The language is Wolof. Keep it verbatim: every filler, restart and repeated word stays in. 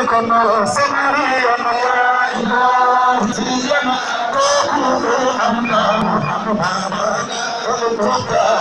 kono samari ana ya ilahi yana ko amna